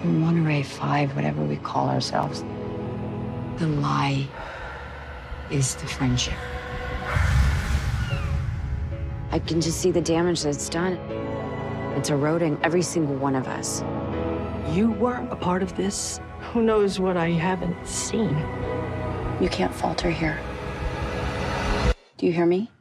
In Monterey 5, whatever we call ourselves, the lie is the friendship. I can just see the damage that's done. It's eroding every single one of us. You were a part of this. Who knows what I haven't seen? You can't falter here. Do you hear me?